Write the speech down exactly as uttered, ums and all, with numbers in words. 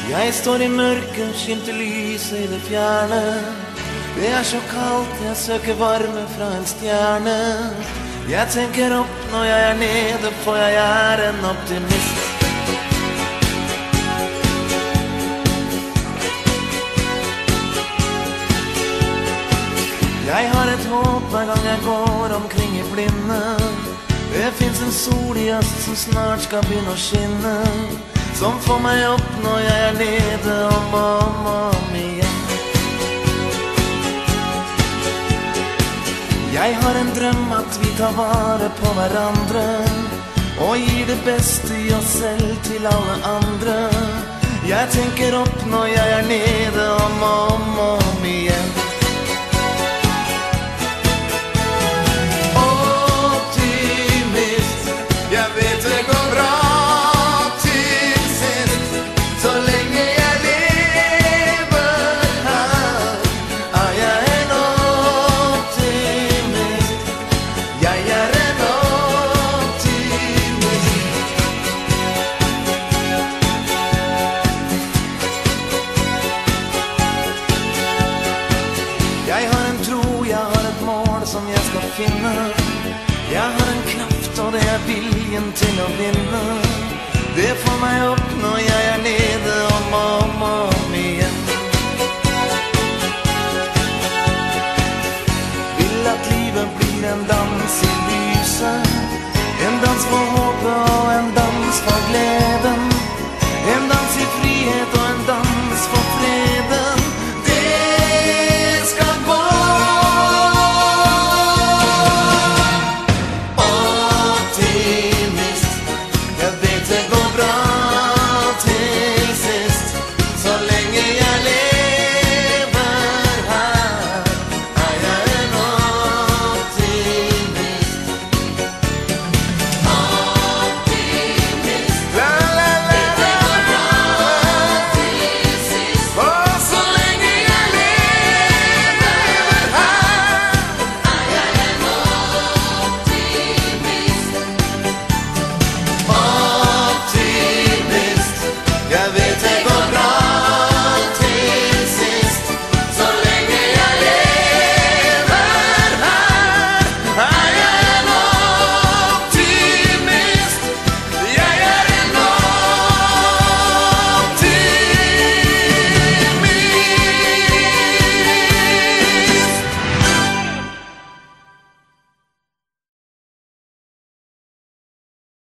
Jeg står i mørket, skimter lyset i det fjerne. Det er så kaldt, jeg søker varme fra en stjerne. Jeg tenker opp når jeg er nede, for jeg er en optimist. Jeg har et håp hver gang jeg går omkring i blinde. Det finnes en sol i øst som snart skal begynne å skinne, som får meg opp når jeg er nede om og om, om igjen. Jeg har en drøm at vi tar vare på hverandre og gir det beste i oss selv til alle andre. Jeg tenker opp når jeg er nede om og om, om igjen. Jeg har en kraft, og det er viljen til å vinne. Det får meg opp